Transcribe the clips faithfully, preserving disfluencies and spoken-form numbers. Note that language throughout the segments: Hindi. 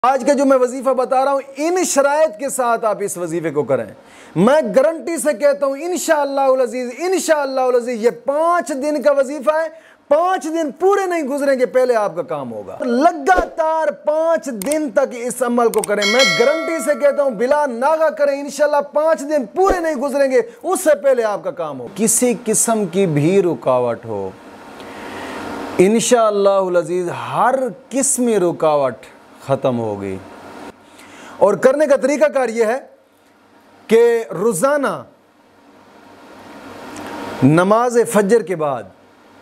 आज का जो मैं वजीफा बता रहा हूं, इन शराइत के साथ आप इस वजीफे को करें। मैं गारंटी से कहता हूं इंशाअल्लाह अज़ीज, इंशाअल्लाह अज़ीज, ये पांच दिन का वजीफा है। पांच दिन पूरे नहीं गुजरेंगे, पहले आपका काम होगा। लगातार पांच दिन तक इस अमल को करें। मैं गारंटी से कहता हूं बिला नागा करें, इंशाअल्लाह पांच दिन पूरे नहीं गुजरेंगे, उससे पहले आपका काम हो। किसी किस्म की भी रुकावट हो, इंशाअल्लाह अज़ीज हर किस्म रुकावट ख़त्म होगी। और करने का तरीकाकार यह है कि रोज़ाना नमाज फजर के बाद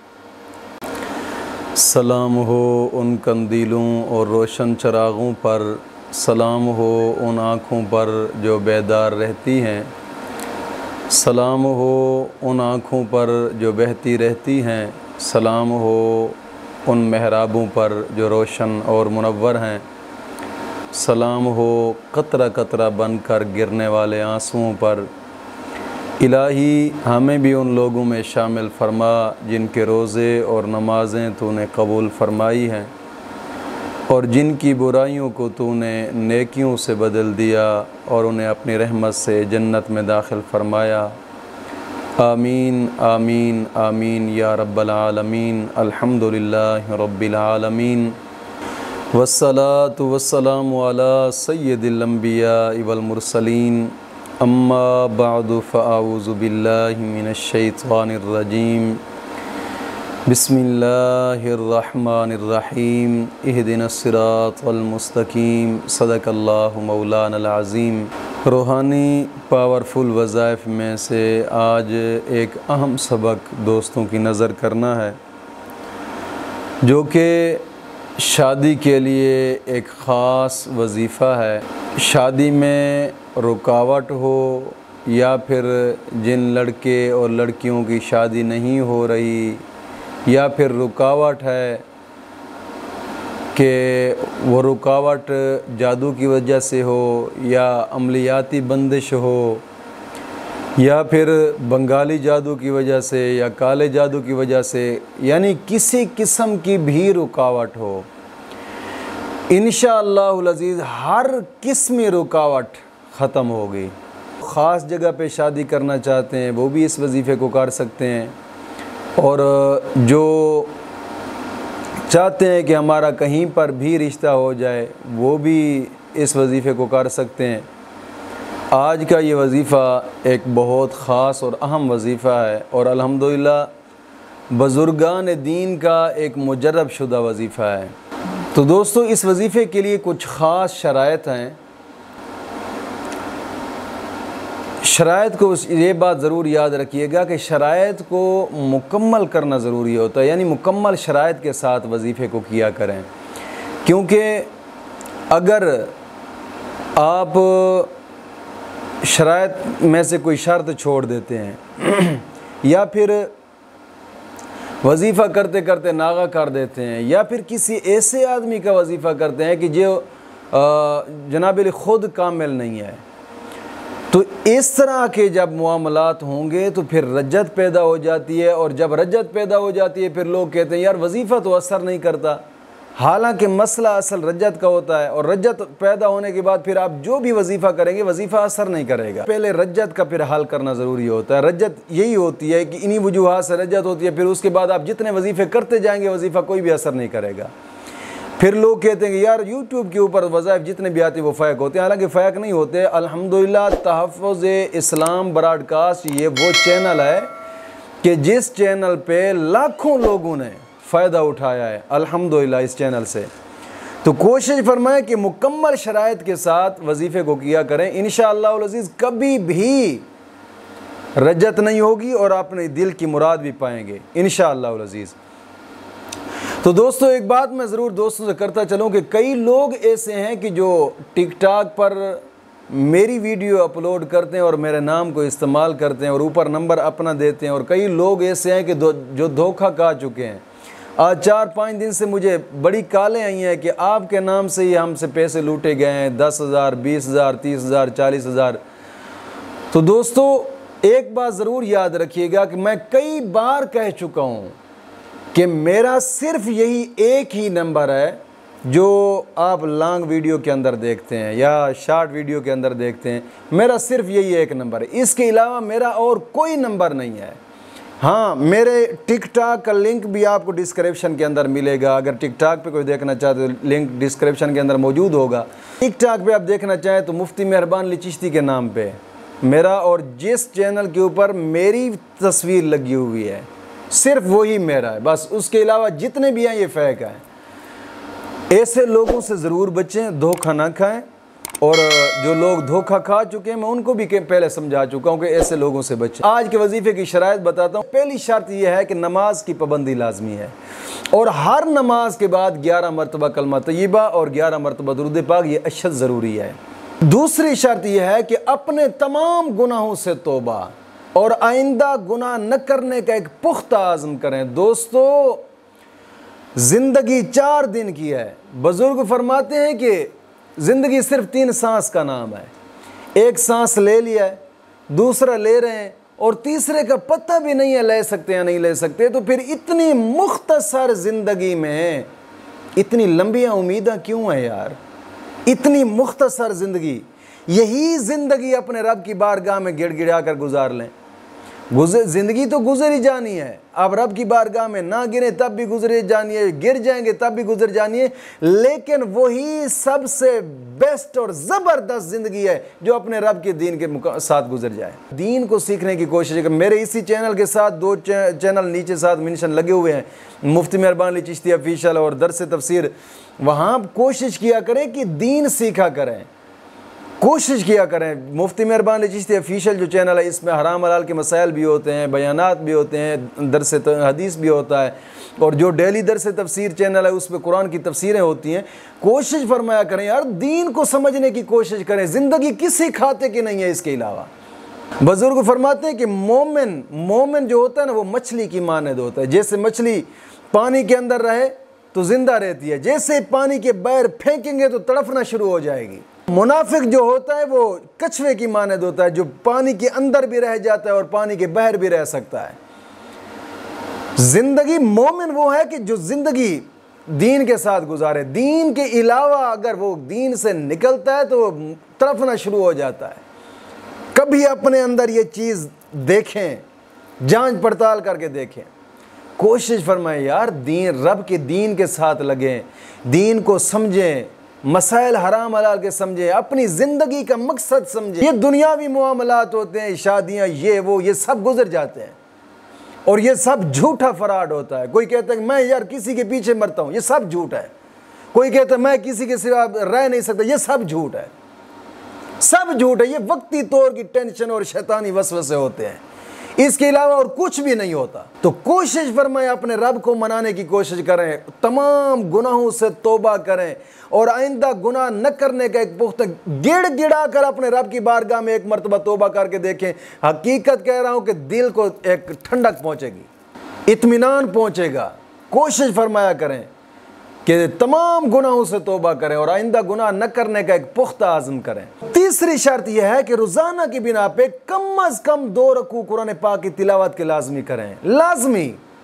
सलाम हो उन कंदीलों और रोशन चरागों पर, सलाम हो उन आँखों पर जो बेदार रहती हैं, सलाम हो उन आँखों पर जो बहती रहती हैं, सलाम हो उन महराबों पर जो रोशन और मुनव्वर हैं, सलाम हो कतरा कतरा बनकर गिरने वाले आंसुओं पर। इलाही हमें भी उन लोगों में शामिल फरमा जिनके रोज़े और नमाज़ें तूने कबूल फरमाई हैं और जिनकी बुराइयों को तूने नेकियों से बदल दिया और उन्हें अपनी रहमत से जन्नत में दाखिल फरमाया। आमीन आमीन आमीन या रब्बल आलमीन। अल्हम्दुलिल्लाहि रब्बिल आलमीन वस्सलातु वस्सलामु अला सय्यिदिल अंबिया वल मुरसलीन। अम्मा बअदु फ़अऊज़ु बिल्लाहि मिनश शैतानिर रजीम। बिस्मिल्लाहिर रहमानिर रहीम। इहदिनस सिरातल मुस्तकीम। सदक़ल्लाहु मौलानल अज़ीम। रूहानी पावरफुल वज़ाइफ में से आज एक अहम सबक दोस्तों की नज़र करना है, जो कि शादी के लिए एक ख़ास वजीफ़ा है। शादी में रुकावट हो या फिर जिन लड़के और लड़कियों की शादी नहीं हो रही, या फिर रुकावट है कि वो रुकावट जादू की वजह से हो या अमलियाती बंदिश हो या फिर बंगाली जादू की वजह से या काले जादू की वजह से, यानी किसी किस्म की भी रुकावट हो, इंशाअल्लाह अज़ीज़ हर किस्म रुकावट ख़त्म होगी। ख़ास जगह पे शादी करना चाहते हैं वो भी इस वजीफ़े को कर सकते हैं, और जो चाहते हैं कि हमारा कहीं पर भी रिश्ता हो जाए वो भी इस वजीफ़े को कर सकते हैं। आज का ये वजीफ़ा एक बहुत ख़ास और अहम वजीफ़ा है और अल्हम्दुलिल्लाह बुज़ुर्गान दीन का एक मुजर्रब शुदा वजीफ़ा है। तो दोस्तों, इस वजीफ़े के लिए कुछ ख़ास शराइत हैं। शराइत को ये बात ज़रूर याद रखिएगा कि शराइत को मुकम्मल करना ज़रूरी होता है, यानी मुकम्मल शराइत के साथ वजीफ़े को किया करें। क्योंकि अगर आप शराइत में से कोई शर्त छोड़ देते हैं या फिर वजीफ़ा करते करते नागा कर देते हैं या फिर किसी ऐसे आदमी का वजीफ़ा करते हैं कि जो जनाबिल ख़ुद कामिल नहीं है, तो इस तरह के जब मुआमलात होंगे तो फिर रज्जत पैदा हो जाती है। और जब रज्जत पैदा हो जाती है फिर लोग कहते हैं यार वजीफ़ा तो असर नहीं करता, हालांकि मसला असल रज्जत का होता है। और रज्जत पैदा होने के बाद फिर आप जो भी वजीफ़ा करेंगे वजीफ़ा असर नहीं करेगा। पहले रज्जत का फिर हल करना ज़रूरी होता है। रज्जत यही होती है कि इन्हीं वजूहात से रज्जत होती है, फिर उसके बाद आप जितने वजीफ़े करते जाएंगे वजीफ़ा कोई भी असर नहीं करेगा। फिर लोग कहते हैं कि यार यूट्यूब के ऊपर वज़ाइफ जितने भी आते हैं वो फ़ैक होते हैं, हालांकि फ़ैक नहीं होते। अल्हम्दुलिल्लाह तहफ़्फ़ुज़ इस्लाम ब्रॉडकास्ट ये वो चैनल है कि जिस चैनल पे लाखों लोगों ने फ़ायदा उठाया है अल्हम्दुलिल्लाह इस चैनल से। तो कोशिश फरमाएं कि मुकम्मल शराइत के साथ वजीफ़े को किया करें। इंशाअल्लाह अज़ीज़ कभी भी रज्जत नहीं होगी और अपने दिल की मुराद भी पाएंगे इंशाअल्लाह अज़ीज़। तो दोस्तों, एक बात मैं ज़रूर दोस्तों से करता चलूँ कि कई लोग ऐसे हैं कि जो टिकटॉक पर मेरी वीडियो अपलोड करते हैं और मेरे नाम को इस्तेमाल करते हैं और ऊपर नंबर अपना देते हैं, और कई लोग ऐसे हैं कि दो, जो धोखा खा चुके हैं। आज चार पाँच दिन से मुझे बड़ी कॉलें आई हैं कि आपके नाम से ही हमसे पैसे लूटे गए हैं, दस हज़ार बीस हज़ार तीस हज़ार चालीस हज़ार। तो दोस्तों, एक बात ज़रूर याद रखिएगा कि मैं कई बार कह चुका हूँ कि मेरा सिर्फ यही एक ही नंबर है जो आप लॉन्ग वीडियो के अंदर देखते हैं या शॉर्ट वीडियो के अंदर देखते हैं, मेरा सिर्फ यही एक नंबर है, इसके अलावा मेरा और कोई नंबर नहीं है। हाँ, मेरे टिकटॉक का लिंक भी आपको डिस्क्रिप्शन के अंदर मिलेगा। अगर टिकटॉक पे कोई देखना चाहते तो लिंक डिस्क्रिप्शन के अंदर मौजूद होगा। टिकटॉक पे आप देखना चाहें तो मुफ्ती मेहरबान अली चिश्ती के नाम पे मेरा, और जिस चैनल के ऊपर मेरी तस्वीर लगी हुई है सिर्फ वही मेरा है, बस। उसके अलावा जितने भी हैं ये फेक हैं। ऐसे लोगों से ज़रूर बचें, धोखा ना खाएं। और जो लोग धोखा खा चुके हैं मैं उनको भी पहले समझा चुका हूँ कि ऐसे लोगों से बचें। आज के वजीफ़े की शराइत बताता हूँ। पहली शर्त यह है कि नमाज की पाबंदी लाजमी है, और हर नमाज के बाद ग्यारह मरतबा कलमा तय्यबा और ग्यारह मरतबा दुरूद पाक, ये अशद ज़रूरी है। दूसरी शर्त यह है कि अपने तमाम गुनाहों से तौबा और आइंदा गुनाह न करने का एक पुख्ता आज़म करें। दोस्तों, ज़िंदगी चार दिन की है। बुज़ुर्ग फरमाते हैं कि ज़िंदगी सिर्फ तीन सांस का नाम है। एक सांस ले लिया है, दूसरा ले रहे हैं, और तीसरे का पता भी नहीं है ले सकते या नहीं ले सकते। तो फिर इतनी मुख्तसर ज़िंदगी में इतनी लंबियाँ उम्मीदें क्यों हैं यार? इतनी मुख्तसर ज़िंदगी, यही ज़िंदगी अपने रब की बारगाह में गिड़गिड़ा कर गुजार लें। गुजर ज़िंदगी तो गुजर ही जानी है। आप रब की बारगाह में ना गिरे तब भी गुजर जानी है, गिर जाएंगे तब भी गुजर जानी है, लेकिन वही सबसे बेस्ट और ज़बरदस्त ज़िंदगी है जो अपने रब के दीन के साथ गुजर जाए। दीन को सीखने की कोशिश करें। मेरे इसी चैनल के साथ दो चैनल नीचे साथ मेंशन लगे हुए हैं, मुफ्ती मेहरबान अली चिश्ती ऑफिशियल और दरस तफसीर। वहाँ कोशिश किया करें कि दीन सीखा करें, कोशिश किया करें। मुफ्ती मेहरबान अली चिश्ती ऑफिशियल जो चैनल है, इसमें हराम हलाल के मसाइल भी होते हैं, बयानात भी होते हैं, दरस हदीस भी होता है, और जो डेली दरस तफसीर चैनल है उसमें कुरान की तफसीरें होती हैं। कोशिश फरमाया करें यार, दीन को समझने की कोशिश करें। ज़िंदगी किसी खाते की नहीं है इसके अलावा। बुजुर्ग फरमाते हैं कि मोमिन मोमिन जो होता है ना, वो मछली की मानद होता है। जैसे मछली पानी के अंदर रहे तो जिंदा रहती है, जैसे पानी के बाहर फेंकेंगे तो तड़फना शुरू हो जाएगी। मुनाफिक जो होता है वो कछुए की मानद होता है, जो पानी के अंदर भी रह जाता है और पानी के बाहर भी रह सकता है। जिंदगी मोमिन वो है कि जो जिंदगी दीन के साथ गुजारे। दीन के अलावा अगर वो दीन से निकलता है तो तड़फना शुरू हो जाता है। कभी अपने अंदर ये चीज़ देखें, जांच पड़ताल करके देखें, कोशिश फरमाएं यार, दीन रब के दीन के साथ लगें, दीन को समझें, मसाइल हराम हलाल के समझें, अपनी ज़िंदगी का मकसद समझें। ये दुनियावी मामलात होते हैं, शादियाँ, ये वो, ये सब गुजर जाते हैं और ये सब झूठा फराड होता है। कोई कहता है कि मैं यार किसी के पीछे मरता हूँ, ये सब झूठ है। कोई कहता है मैं किसी के सिवा रह नहीं सकता, ये सब झूठ है, सब झूठ है। ये वक्ती तौर की टेंशन और शैतानी वसवसे होते हैं, इसके अलावा और कुछ भी नहीं होता। तो कोशिश फरमाएं, अपने रब को मनाने की कोशिश करें, तमाम गुनाहों से तौबा करें और आइंदा गुनाह न करने का एक पुख्ता गिड़ गिड़ा कर अपने रब की बारगाह में एक मरतबा तौबा करके देखें। हकीकत कह रहा हूं कि दिल को एक ठंडक पहुंचेगी, इत्मीनान पहुंचेगा। कोशिश फरमाया करें कि तमाम गुनाहों से तौबा करें और आइंदा गुनाह न करने का एक पुख्ता आज़म करें। तीसरी शर्त यह है कि रोज़ाना की बिना पे कम अज़ कम दो रकू कुरान पाक की तिलावत के लाजमी करें। लाजमी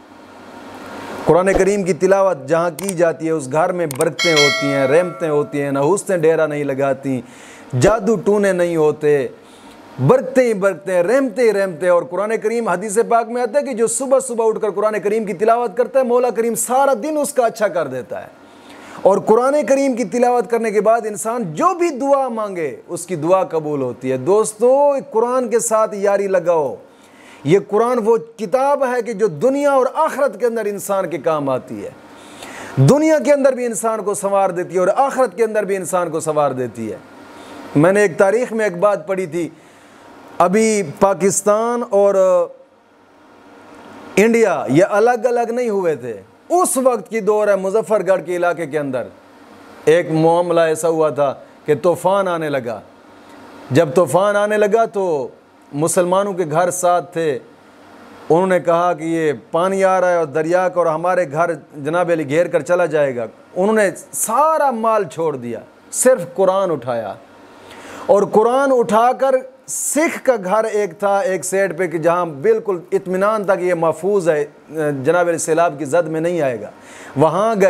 कुरान करीम की तिलावत जहाँ की जाती है उस घर में बरकतें होती हैं, रहमतें होती हैं, नहुस्तें डेरा नहीं लगाती, जादू टूने नहीं होते, बरकतें ही बरकतें, रहमतें ही रहमतें। और कुरान करीम हदीस पाक में आता है कि जो सुबह सुबह उठकर कुरान करीम की तिलावत करता है, मौला करीम सारा दिन उसका अच्छा कर देता है। और कुरान करीम की तिलावत करने के बाद इंसान जो भी दुआ मांगे उसकी दुआ कबूल होती है। दोस्तों, कुरान के साथ यारी लगाओ। ये कुरान वो किताब है कि जो दुनिया और आखिरत के अंदर इंसान के काम आती है। दुनिया के अंदर भी इंसान को संवार देती है और आखिरत के अंदर भी इंसान को संवार देती है। मैंने एक तारीख़ में एक बात पढ़ी थी, अभी पाकिस्तान और इंडिया ये अलग अलग नहीं हुए थे, उस वक्त की दौर है। मुजफ्फरगढ़ के इलाके के अंदर एक मामला ऐसा हुआ था कि तूफ़ान आने लगा। जब तूफ़ान आने लगा तो मुसलमानों के घर साथ थे, उन्होंने कहा कि ये पानी आ रहा है और दरिया का और हमारे घर जनाब अली घेर कर चला जाएगा। उन्होंने सारा माल छोड़ दिया, सिर्फ कुरान उठाया और कुरान उठाकर सिख का घर एक था एक साइड पे कि जहाँ बिल्कुल इत्मीनान था कि ये महफूज है, जनाब सैलाब की जद में नहीं आएगा। वहाँ गए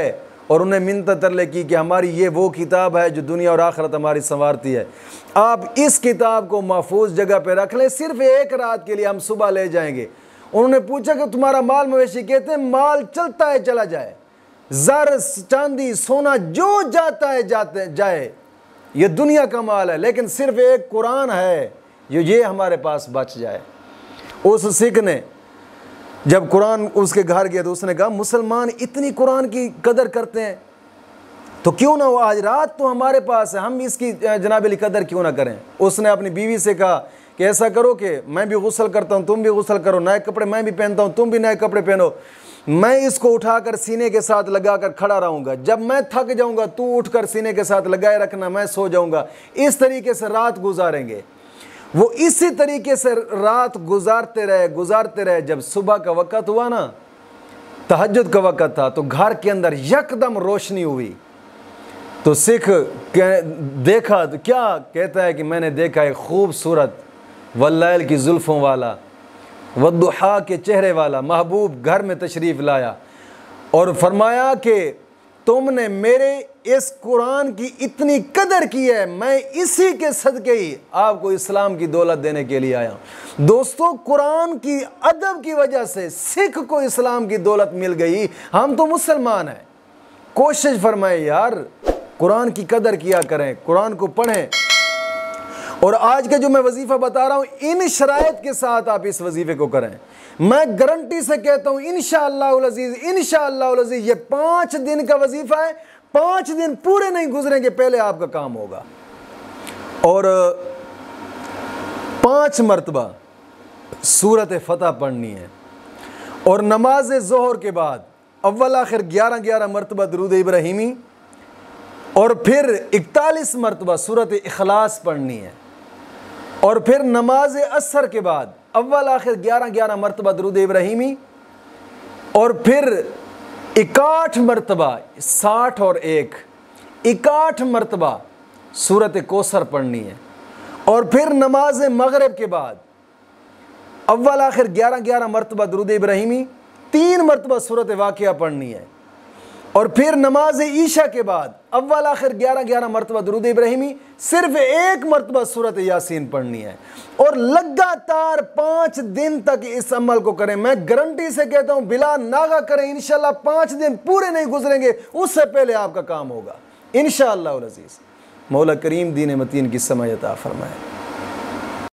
और उन्हें मिन्नत तरले की कि हमारी ये वो किताब है जो दुनिया और आखिरत हमारी संवारती है, आप इस किताब को महफूज जगह पे रख लें, सिर्फ एक रात के लिए, हम सुबह ले जाएंगे। उन्होंने पूछा कि तुम्हारा माल मवेशी, कहते हैं माल चलता है चला जाए, ज़र चांदी सोना जो जाता है जाते जाए, ये दुनिया का माल है, लेकिन सिर्फ एक कुरान है जो ये हमारे पास बच जाए। उस सिख ने जब कुरान उसके घर गया तो उसने कहा मुसलमान इतनी कुरान की कदर करते हैं तो क्यों ना हो, आज रात तो हमारे पास है, हम इसकी जनाब अली कदर क्यों ना करें। उसने अपनी बीवी से कहा कि ऐसा करो कि मैं भी गुस्ल करता हूँ, तुम भी गुस्ल करो, नए कपड़े मैं भी पहनता हूँ, तुम भी नए कपड़े पहनो, मैं इसको उठाकर सीने के साथ लगाकर खड़ा रहूँगा, जब मैं थक जाऊँगा तू उठकर सीने के साथ लगाए रखना, मैं सो जाऊँगा, इस तरीके से रात गुजारेंगे। वो इसी तरीके से रात गुजारते रहे गुजारते रहे जब सुबह का वक़्त हुआ ना, तहज्जुद का वक़्त था, तो घर के अंदर यकदम रोशनी हुई। तो सिख देखा तो क्या कहता है कि मैंने देखा एक खूबसूरत वल्लैल की जुल्फ़ों वाला, वद्दुहा के चेहरे वाला महबूब घर में तशरीफ़ लाया और फरमाया कि तुमने मेरे इस कुरान की इतनी कदर की है, मैं इसी के सदके ही आपको इस्लाम की दौलत देने के लिए आया हूँ। दोस्तों, कुरान की अदब की वजह से सिख को इस्लाम की दौलत मिल गई, हम तो मुसलमान हैं। कोशिश फरमाए यार, कुरान की कदर किया करें, कुरान को पढ़ें। और आज का जो मैं वजीफ़ा बता रहा हूँ, इन शराइत के साथ आप इस वजीफ़े को करें। मैं गारंटी से कहता हूँ इंशाअल्लाह अज़ीज़, इंशाअल्लाह अज़ीज़, ये पाँच दिन का वजीफ़ा है, पाँच दिन पूरे नहीं गुजरेंगे पहले आपका काम होगा। और पाँच मरतबा सूरत फतह पढ़नी है, और नमाज ज़ोहर के बाद अव्वल आखिर ग्यारह ग्यारह मरतबा दरूद इब्राहिमी, और फिर इकतालीस मरतबा सूरत इखलास पढ़नी है, और फिर नमाज असर के बाद अव्वल आखिर ग्यारह ग्यारह मरतबा दरूद इब्राहिमी, और फिर इकाठ मरतबा साठ और एक इकाठ मरतबा सूरत कौसर पढ़नी है, और फिर नमाज मगरिब के बाद अव्वल आखिर ग्यारह ग्यारह मरतबा दरूद इब्राहिमी, तीन मरतबा सूरत वाक़िया पढ़नी है, और फिर नमाज ईशा के बाद अव्वल आखिर ग्यारह ग्यारह मरतबा दरूद इब्राहिमी, सिर्फ एक मरतबा सूरत यासीन पढ़नी है। और लगातार पाँच दिन तक इस अमल को करें। मैं गारंटी से कहता हूँ बिला नागा करें, इंशाल्लाह पाँच दिन पूरे नहीं गुजरेंगे, उससे पहले आपका काम होगा इंशाअल्लाह अज़ीज़। मौला करीम दीन मतीन की समझ अता फरमाए।